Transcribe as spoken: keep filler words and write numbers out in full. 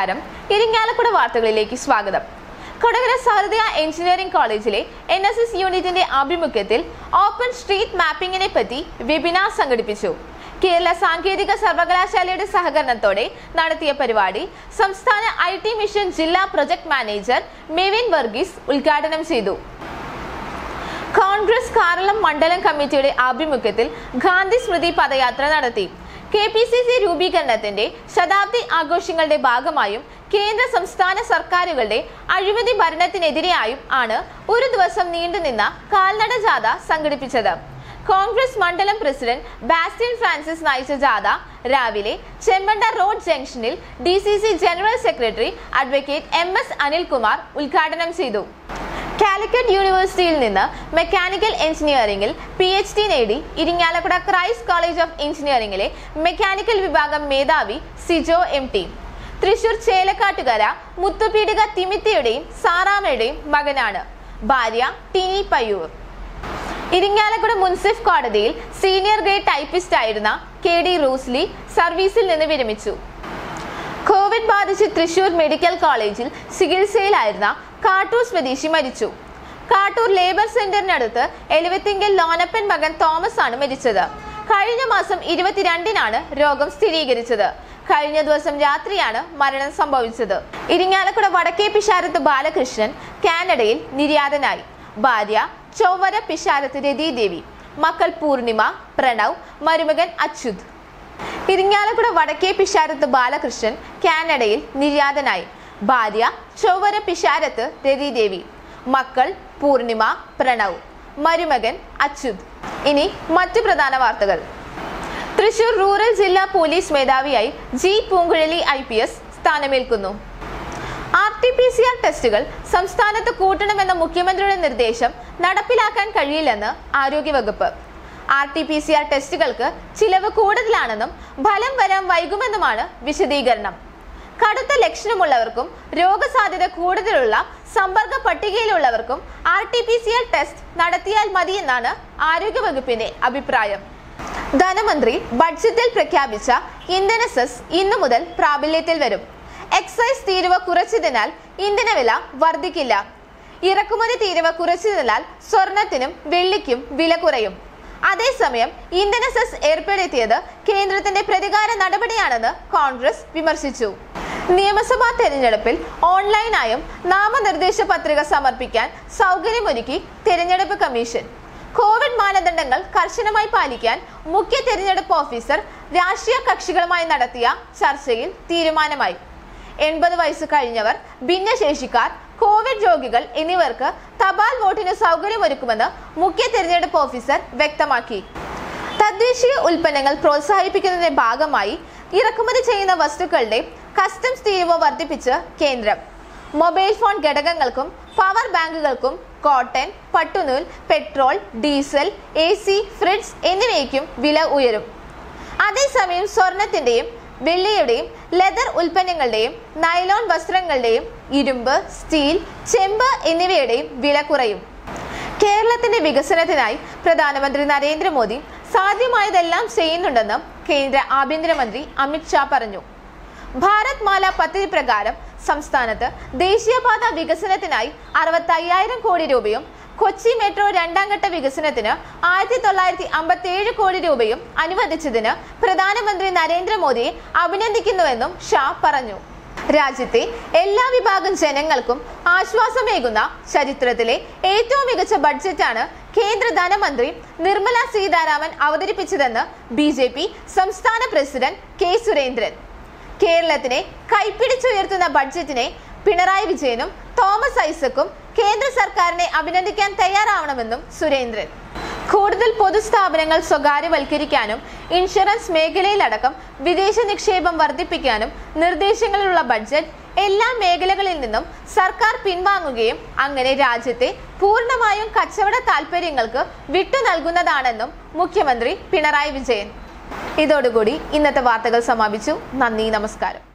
നമസ്കാരം. ഇരിങ്ങാലക്കുട വാർത്തകളിലേക്ക് സ്വാഗതം. കൊടകര സഹൃദയ എഞ്ചിനീയറിംഗ് കോളേജിലെ എൻ എസ് എസ് യൂണിറ്റിന്റെ ആഭിമുഖ്യത്തിൽ ഓപ്പൺ സ്ട്രീറ്റ് മാപ്പിംഗിനെ പറ്റി വെബിനാർ സംഘടിപ്പിച്ചു. കേരള സാങ്കേതിക സർവകലാശാലയുടെ സഹകരണത്തോടെ നടത്തിയ പരിപാടി സംസ്ഥാന ഐ ടി മിഷൻ ജില്ലാ പ്രൊജക്ട് മാനേജർ മെവിൻ വർഗീസ് ഉദ്ഘാടനം ചെയ്തു. കോൺഗ്രസ് കാരളം മണ്ഡലം കമ്മിറ്റിയുടെ ആഭിമുഖ്യത്തിൽ ഗാന്ധി സ്മൃതി പദയാത്ര നടത്തി. കെ പി സി സി രൂപീകരണത്തിന്റെ ശതാബ്ദി ആഘോഷങ്ങളുടെ ഭാഗമായും കേന്ദ്ര സംസ്ഥാന സർക്കാരുകളുടെ അഴിമതി ഭരണത്തിനെതിരെയായും ആണ് ഒരു ദിവസം നീണ്ടുനിന്ന കാൽനട ജാഥ സംഘടിപ്പിച്ചത്. കോൺഗ്രസ് മണ്ഡലം പ്രസിഡന്റ് ബാസ്റ്റിൻ ഫ്രാൻസിസ് നയിച്ച ജാഥ രാവിലെ ചെമ്മണ്ട റോഡ് ജംഗ്ഷനിൽ D C C general secretary advocate M S Anilkumar ഉദ്ഘാടനം ചെയ്തു. കാലിക്കറ്റ് യൂണിവേഴ്സിറ്റിയിൽ നിന്ന് മെക്കാനിക്കൽ എഞ്ചിനീയറിംഗിൽ പി എച്ച് ഡി നേടി ഇരിങ്ങാലക്കുട ക്രൈസ്റ്റ് കോളേജ് ഓഫ് എഞ്ചിനീയറിംഗിലെ മെക്കാനിക്കൽ വിഭാഗം മേധാവി സിജോ എം ടി. തൃശൂർ ചേലക്കാട്ടുകര മുത്തുപീടിക തിമിത്തിയുടെയും സാറാമയുടെയും മകനാണ്. ഭാര്യ ടിനി പയ്യൂർ. ഇരിങ്ങാലക്കുട മുൻസിഫ് കോടതിയിൽ സീനിയർ ഗ്രേഡ് ടൈപ്പിസ്റ്റ് ആയിരുന്ന കെ ഡി റൂസ്ലി സർവീസിൽ നിന്ന് വിരമിച്ചു. കോവിഡ് ബാധിച്ച് തൃശൂർ മെഡിക്കൽ കോളേജിൽ ചികിത്സയിലായിരുന്ന കാട്ടൂർ സ്വദേശി മരിച്ചു. കാട്ടൂർ ലേബർ സെന്ററിനടുത്ത് എലുവത്തിങ്കൽ ലോനപ്പൻ മകൻ തോമസ് ആണ് മരിച്ചത്. കഴിഞ്ഞ മാസം ഇരുപത്തിരണ്ടിനാണ് രോഗം സ്ഥിരീകരിച്ചത്. കഴിഞ്ഞ ദിവസം രാത്രിയാണ് മരണം സംഭവിച്ചത്. ഇരിങ്ങാലക്കുട വടക്കേ പിഷാരത്ത് ബാലകൃഷ്ണൻ കാനഡയിൽ നിര്യാതനായി. ഭാര്യ ചൊവ്വര പിഷാരത്ത് രതിദേവി. മക്കൾ പൂർണിമ, പ്രണവ്, മരുമകൻ അച്യുത്. ഇരിങ്ങാലക്കുട വടക്കേ പിഷാരത്ത് ബാലകൃഷ്ണൻ കാനഡയിൽ നിര്യാതനായി. ഭാര്യ ചൊവ്വര പിഷാരത്ത് രതിദേവി. മക്കൾ പൂർണിമ, പ്രണവ്, മരുമകൻ അച്യുത്. ഇനി മറ്റു പ്രധാന വാർത്തകൾ. തൃശൂർ റൂറൽ ജില്ലാ പോലീസ് മേധാവിയായി G Poonkuzhali I P S സ്ഥാനമേൽക്കുന്നു. R T P C R ടെസ്റ്റുകൾ സംസ്ഥാനത്ത് കൂട്ടണമെന്ന മുഖ്യമന്ത്രിയുടെ നിർദ്ദേശം നടപ്പിലാക്കാൻ കഴിയില്ലെന്ന് ആരോഗ്യവകുപ്പ്. R T P C R ടെസ്റ്റുകൾക്ക് ചിലവ് കൂടുതലാണെന്നും ഫലം വരാൻ വൈകുമെന്നുമാണ് വിശദീകരണം. കടുത്ത ലക്ഷണമുള്ളവർക്കും രോഗസാധ്യത കൂടുതലുള്ള സമ്പർക്ക പട്ടികയിലുള്ളവർക്കും R T P C R test നടത്തിയാൽ മതിയെന്നാണ് ആരോഗ്യവകുപ്പിന്റെ അഭിപ്രായം. ധനമന്ത്രി ബഡ്ജറ്റിൽ പ്രഖ്യാപിച്ച ഇന്ധന സെസ് ഇന്നു മുതൽ പ്രാബല്യത്തിൽ വരും. എക്സൈസ് തീരുവ കുറച്ചതിനാൽ ഇന്ധനവില വർദ്ധിക്കില്ല. ഇറക്കുമതി തീരുവ കുറച്ചതിനാൽ സ്വർണത്തിനും വെള്ളിക്കും വില കുറയും. അതേസമയം ഇന്ധന സെസ് ഏർപ്പെടുത്തിയത് കേന്ദ്രത്തിന്റെ പ്രതികാര നടപടിയാണെന്ന് കോൺഗ്രസ് വിമർശിച്ചു. നിയമസഭാ തെരഞ്ഞെടുപ്പിൽ ഓൺലൈനായും നാമനിർദ്ദേശ പത്രിക സമർപ്പിക്കാൻ സൗകര്യമൊരുക്കി തെരഞ്ഞെടുപ്പ് കമ്മീഷൻ. കോവിഡ് മാനദണ്ഡങ്ങൾ കർശനമായി പാലിക്കാൻ മുഖ്യ തെരഞ്ഞെടുപ്പ് ഓഫീസർ രാഷ്ട്രീയ കക്ഷികളുമായി നടത്തിയ ചർച്ചയിൽ തീരുമാനമായി. എൺപത് വയസ്സ് കഴിഞ്ഞവർ, ഭിന്നശേഷിക്കാർ, കോവിഡ് രോഗികൾ എന്നിവർക്ക് തപാൽ വോട്ടിന് സൗകര്യമൊരുക്കുമെന്ന് മുഖ്യ തെരഞ്ഞെടുപ്പ് ഓഫീസർ വ്യക്തമാക്കി. തദ്ദേശീയ ഉൽപ്പന്നങ്ങൾ പ്രോത്സാഹിപ്പിക്കുന്നതിന്റെ ഭാഗമായി ഇറക്കുമതി ചെയ്യുന്ന വസ്തുക്കളുടെ കസ്റ്റംസ് തീരുവ വർദ്ധിപ്പിച്ച് കേന്ദ്രം. മൊബൈൽ ഫോൺ ഘടകങ്ങൾക്കും പവർ ബാങ്കുകൾക്കും കോട്ടൺ, പട്ടുനൂൽ, petrol, diesel, A C, fridge എന്നിവയ്ക്കും വില ഉയരും. അതേസമയം സ്വർണത്തിന്റെയും വെള്ളിയുടെയും ലെതർ ഉൽപ്പന്നങ്ങളുടെയും നൈലോൺ വസ്ത്രങ്ങളുടെയും ഇരുമ്പ്, സ്റ്റീൽ, ചെമ്പ് എന്നിവയുടെയും വില കുറയും. കേരളത്തിന്റെ വികസനത്തിനായി പ്രധാനമന്ത്രി നരേന്ദ്രമോദി സാധ്യമായതെല്ലാം ചെയ്യുന്നുണ്ടെന്നും കേന്ദ്ര ആഭ്യന്തരമന്ത്രി അമിത് ഷാ പറഞ്ഞു. ഭാരത് മാല പദ്ധതി പ്രകാരം സംസ്ഥാനത്ത് ദേശീയപാത വികസനത്തിനായി അറുപത്തി അയ്യായിരം കോടി രൂപയും കൊച്ചി മെട്രോ രണ്ടാം ഘട്ട വികസനത്തിന് ആയിരത്തി തൊള്ളായിരത്തി അമ്പത്തി ഏഴ് കോടി രൂപയും അനുവദിച്ചതിന് പ്രധാനമന്ത്രി നരേന്ദ്രമോദിയെ അഭിനന്ദിക്കുന്നുവെന്നും ഷാ പറഞ്ഞു. രാജ്യത്തെ എല്ലാ വിഭാഗം ജനങ്ങൾക്കും ആശ്വാസമേകുന്ന ചരിത്രത്തിലെ ഏറ്റവും മികച്ച ബഡ്ജറ്റാണ് കേന്ദ്ര ധനമന്ത്രി നിർമ്മല സീതാരാമൻ അവതരിപ്പിച്ചതെന്ന് ബി ജെ പി സംസ്ഥാന പ്രസിഡന്റ് കെ സുരേന്ദ്രൻ. കേരളത്തിനെ കൈപ്പിടിച്ചുയർത്തുന്ന ബഡ്ജറ്റിനെ പിണറായി വിജയനും തോമസ് ഐസക്കും കേന്ദ്ര സർക്കാരിനെ അഭിനന്ദിക്കാൻ തയ്യാറാവണമെന്നും സുരേന്ദ്രൻ. കൂടുതൽ പൊതുസ്ഥാപനങ്ങൾ സ്വകാര്യവൽക്കരിക്കാനും ഇൻഷുറൻസ് മേഖലയിലടക്കം വിദേശ നിക്ഷേപം വർദ്ധിപ്പിക്കാനും നിർദ്ദേശങ്ങളുള്ള ബഡ്ജറ്റ് എല്ലാ മേഖലകളിൽ നിന്നും സർക്കാർ പിൻവാങ്ങുകയും അങ്ങനെ രാജ്യത്തെ പൂർണ്ണമായും കച്ചവട താൽപര്യങ്ങൾക്ക് വിട്ടു നൽകുന്നതാണെന്നും മുഖ്യമന്ത്രി പിണറായി വിജയൻ. ഇതോടുകൂടി ഇന്നത്തെ വാർത്തകൾ സമാപിച്ചു. നന്ദി, നമസ്കാരം.